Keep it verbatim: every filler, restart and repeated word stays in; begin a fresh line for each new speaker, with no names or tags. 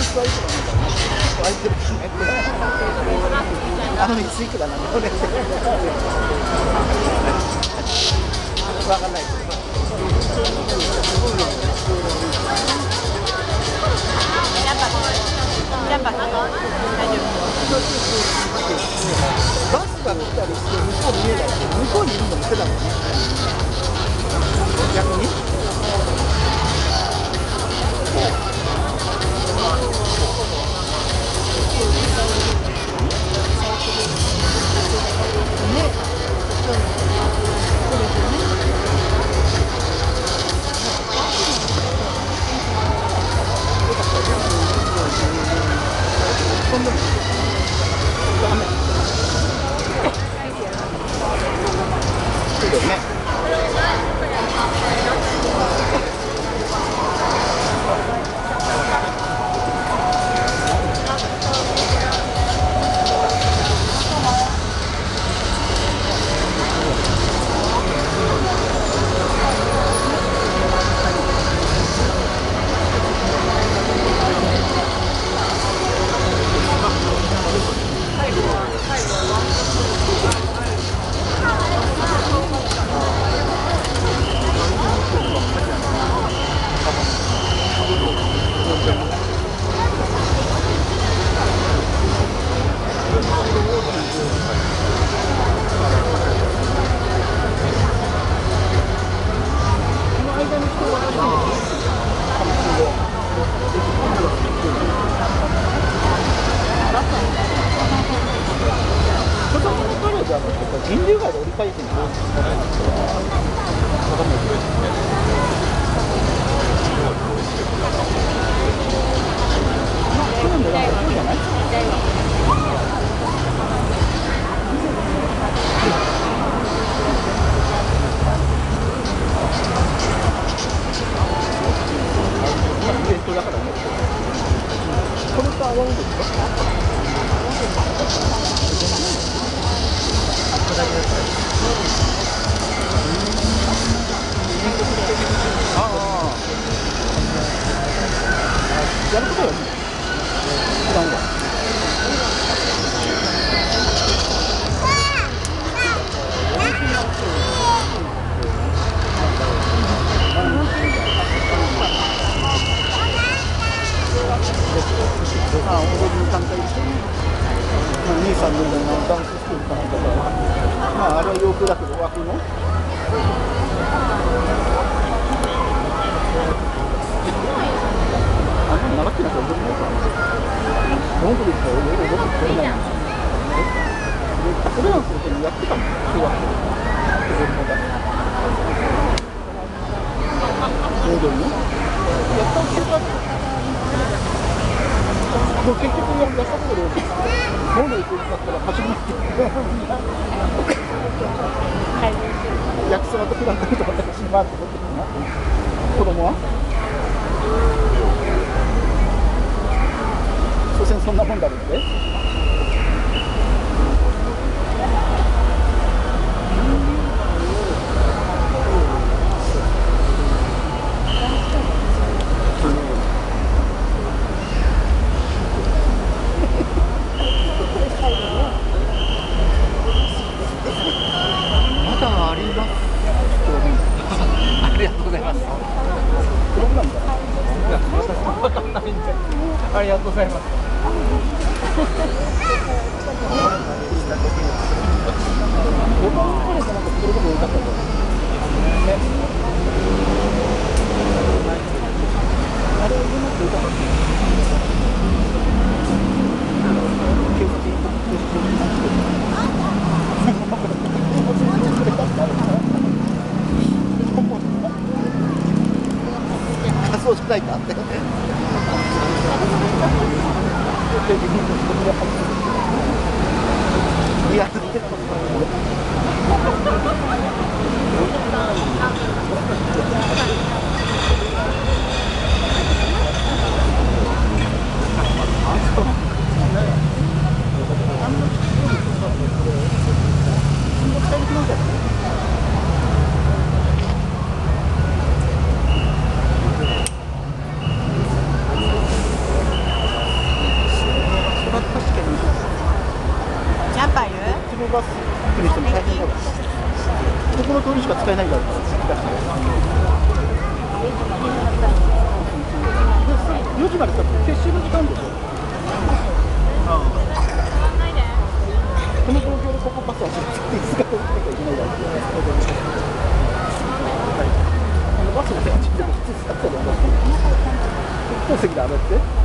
はいくらなんだろう。空いてるしね。あの椅子いくらなんだろうね。わかんないけど。
やっぱ大丈夫。
バスが来たりして向こう見えないし、向こうにいるのも手だもんね。逆に。そんなのダメ。そうだよね。人流外で折り返してるんですか？イベントだからね。これと合わんですか？ああ、やることよ。知らんわ。ああ、踊りに参加して、兄さんのダンススクールかなんかから、まああれは洋風だけど枠の。あんなの習ってなきゃ踊れないからね。本当ですか？踊れないんですよ。それはそれでやってたの。中学校で。踊りのだけ。踊りの？やったってた。もう結局やったことで、モード行くんだったら走りに行って。焼きそばとフランクフルトと私に回って持ってくるな。子供は？所詮そんなもんだろうって。ありがとうございます。そうじゃないかって。いや、 この通りしか使えないだろうからよじまでさ、撤収の時間でしょ。この状況でここパスは使っていつか取らなきゃいけないだろうってバスの手がちょっと普通使ったら一等席で上がって